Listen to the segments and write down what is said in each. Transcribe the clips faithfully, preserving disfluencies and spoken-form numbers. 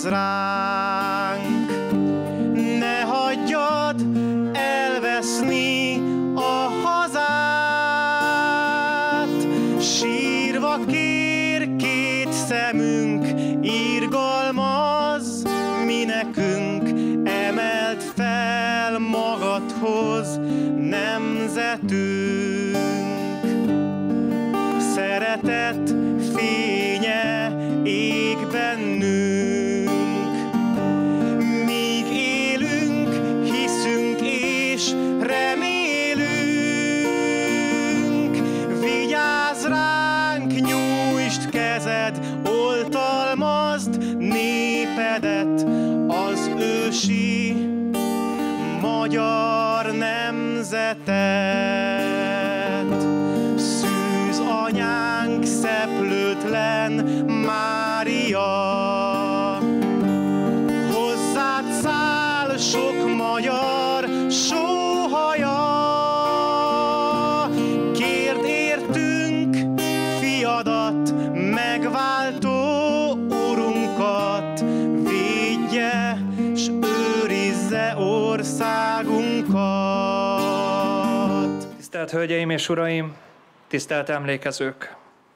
vigyázz ránk, ne hagyjad elveszni a hazát. Sírva kér két szemünk, irgalmaz mi nekünk, emeld fel magadhoz nemzetünk. Szeretet fénye ég bennünk, míg élünk, hiszünk és remélünk. Vigyázz ránk, nyújtsd kezed, oltalmazd népedet, az ősi magyar nemzetet. Szűz anyánk, szeplőtlen Mária, hozzád száll sok magyar sóhaja. Kérd értünk fiadat, megváltó urunkat, védje s őrizze országunkat. Tisztelt Hölgyeim és Uraim, tisztelt emlékezők!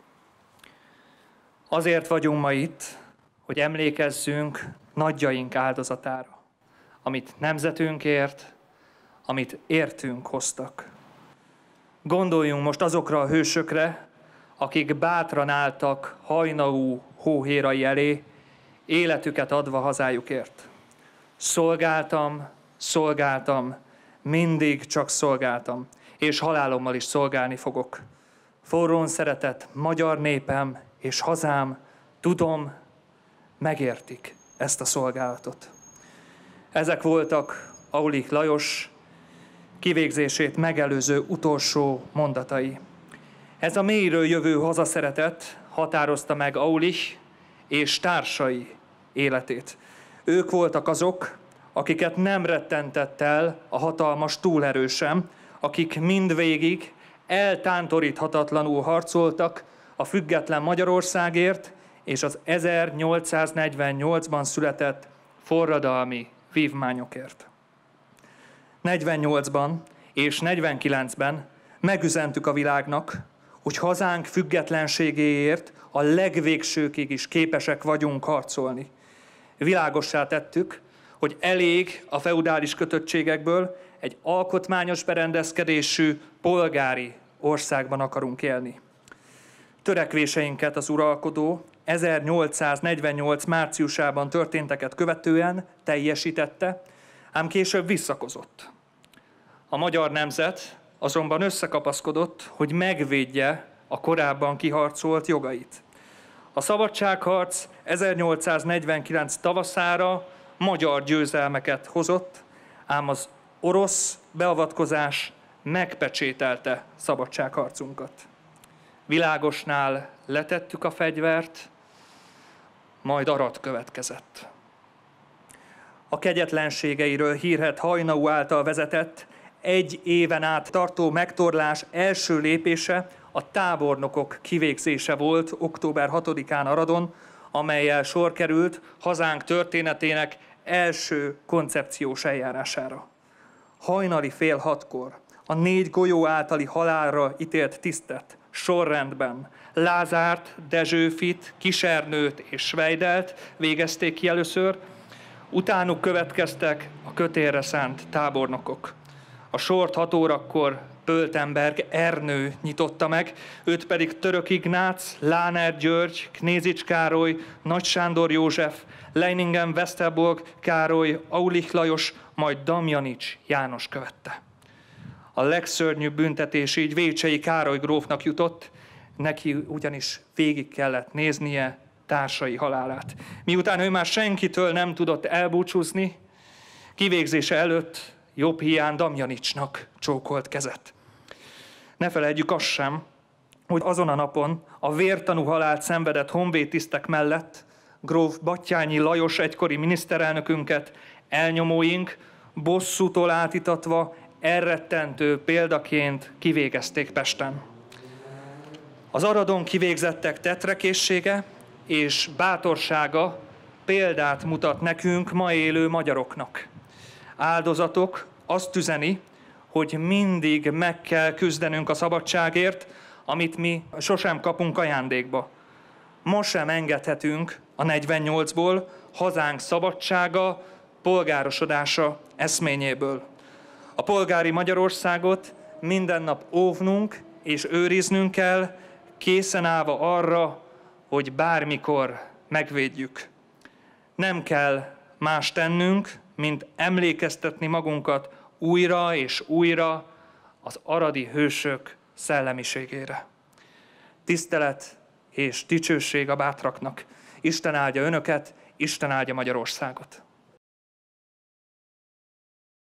Azért vagyunk ma itt, hogy emlékezzünk nagyjaink áldozatára, amit nemzetünkért, amit értünk hoztak. Gondoljunk most azokra a hősökre, akik bátran álltak hajnalú hóhérai elé, életüket adva hazájukért. Szolgáltam, szolgáltam, mindig csak szolgáltam, és halálommal is szolgálni fogok. Forrón szeretett magyar népem és hazám, tudom, megértik ezt a szolgálatot. Ezek voltak Aulich Lajos kivégzését megelőző utolsó mondatai. Ez a mélyről jövő hazaszeretet határozta meg Aulich és társai életét. Ők voltak azok, akiket nem rettentett el a hatalmas túlerősem, akik mindvégig eltántoríthatatlanul harcoltak a független Magyarországért és az ezernyolcszáznegyvennyolcban született forradalmi vívmányokért. negyvennyolcban és negyvenkilencben megüzentük a világnak, hogy hazánk függetlenségéért a legvégsőkig is képesek vagyunk harcolni. Világossá tettük, hogy elég a feudális kötöttségekből, egy alkotmányos berendezkedésű polgári országban akarunk élni. Törekvéseinket az uralkodó ezernyolcszáznegyvennyolc márciusában történteket követően teljesítette, ám később visszakozott. A magyar nemzet azonban összekapaszkodott, hogy megvédje a korábban kiharcolt jogait. A szabadságharc ezernyolcszáznegyvenkilenc tavaszára magyar győzelmeket hozott, ám az orosz beavatkozás megpecsételte szabadságharcunkat. Világosnál letettük a fegyvert, majd Arad következett. A kegyetlenségeiről hírhedt Hajnau által vezetett, egy éven át tartó megtorlás első lépése a tábornokok kivégzése volt október hatodikán Aradon, amellyel sor került hazánk történetének első koncepciós eljárására. Hajnali fél hatkor a négy golyó általi halálra ítélt tisztet sorrendben Lázárt, Dezsőfit, Kisernőt és Sveidelt végezték ki először, utánuk következtek a kötélre szánt tábornokok. A sort hat órakor Pöltenberg Ernő nyitotta meg, őt pedig Török Ignác, Láner György, Knézics Károly, Nagy Sándor József, Leiningen-Westerborg Károly, Aulich Lajos, majd Damjanics János követte. A legszörnyűbb büntetés így Vécsei Károly grófnak jutott, neki ugyanis végig kellett néznie társai halálát. Miután ő már senkitől nem tudott elbúcsúzni, kivégzése előtt jobb hiány Damjanicsnak csókolt kezet. Ne felejtjük azt sem, hogy azon a napon a vértanú halált szenvedett honvédtisztek mellett gróf Batthyány Lajos egykori miniszterelnökünket elnyomóink bosszútól átítatva elrettentő példaként kivégezték Pesten. Az Aradon kivégzettek tetrekészsége és bátorsága példát mutat nekünk, ma élő magyaroknak. Áldozatok azt üzeni, hogy mindig meg kell küzdenünk a szabadságért, amit mi sosem kapunk ajándékba. Most sem engedhetünk a negyvennyolcból hazánk szabadsága, polgárosodása eszményéből. A polgári Magyarországot minden nap óvnunk és őriznünk kell, készen állva arra, hogy bármikor megvédjük. Nem kell más tennünk, mint emlékeztetni magunkat újra és újra az aradi hősök szellemiségére. Tisztelet és dicsőség a bátraknak. Isten áldja önöket, Isten áldja Magyarországot.